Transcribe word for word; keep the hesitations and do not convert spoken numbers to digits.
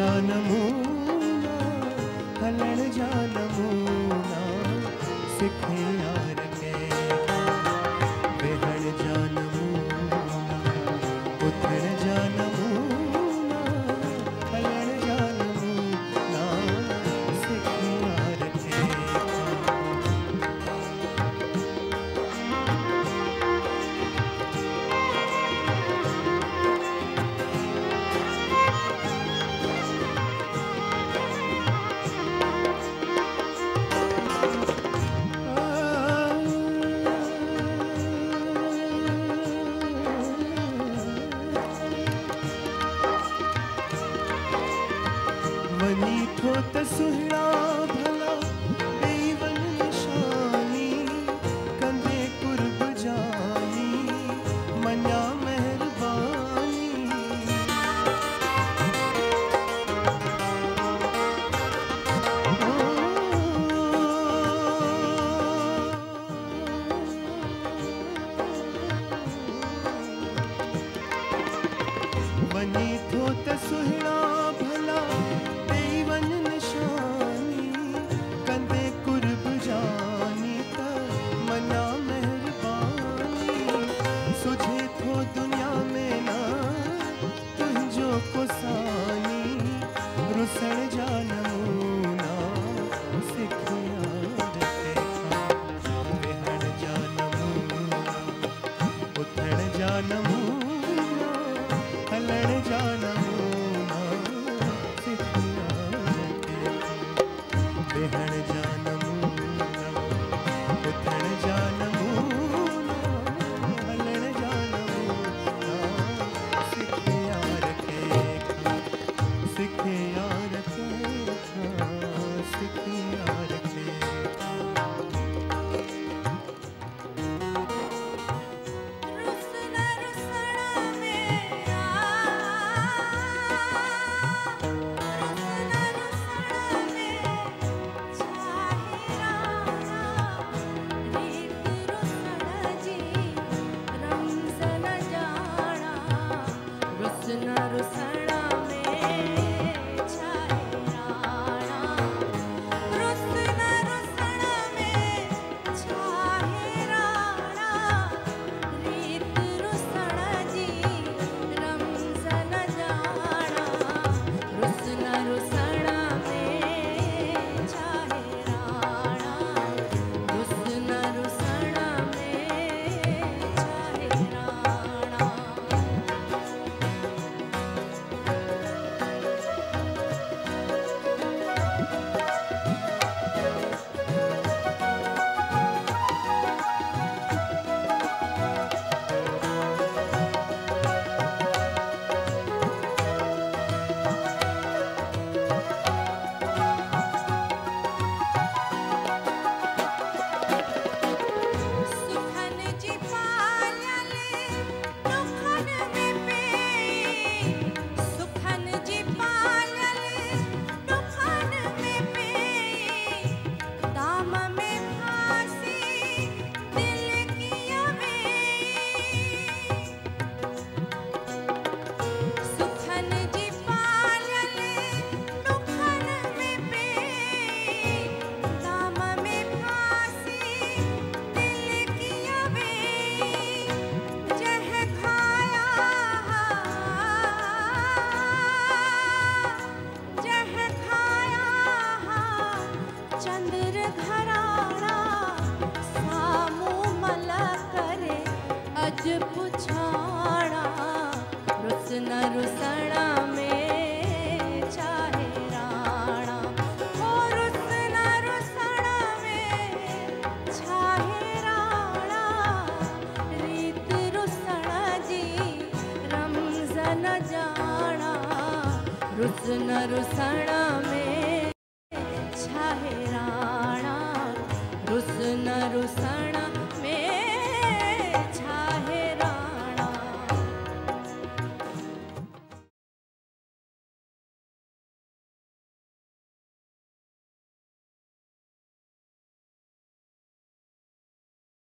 जा नमूना हलण जा नमूना सिखे यार के विहण जा नमूना उथण जा नमूना हलण जा नमूना सिखे यार के वनी थो त सुहिणा भला ॾेवन निशानी कंदे कुर्ब जानी मञा महिरबानी वनी थो त सुहिणा भला ॾेवन निशानी कंदे कुर्ब जानी त मना महिरबानी सुझे थो दुनिया में ना तुंहिंजो कुसानी रुसण जा नमूना सिख यार तंहिंखां विहण जा नमूना उथण जा नमूना हलण जा नमूना सिख यार तंहिंखां विहण जा नमूना उथण जा नमूना हलण जा नमूना सिख यार तंहिंखां सिख यार तंहिंखां सिख यार तंहिंखां रुसन रुसण में आ रुसन रुसण में चाहे राणा रीत रुसण जी रमज़न जाना रुसन रुसण में चाहे राणा रुसन रुसण में चाहे राणा रीत रुसण जी रमज़न जाना रुसन रुसण में चाहे राणा रुसन रुसण में चाहे राणा सुखन जी पालले दुखन में पेई सुखन जी पालले दुखन में पेई दाम में फांसी दिल की अवेई सुखन जी पालले दुखन में पेई दाम में फांसी दिल की अवेई जह खाया जह खाया चंद्र घराना सामू मला करे अज पुछाणा रुसन रुसण में चाहे राणा ओ रुसन रुसण में चाहे राणा रीत रुसण जी रमज़न जाना रुसन रुसण में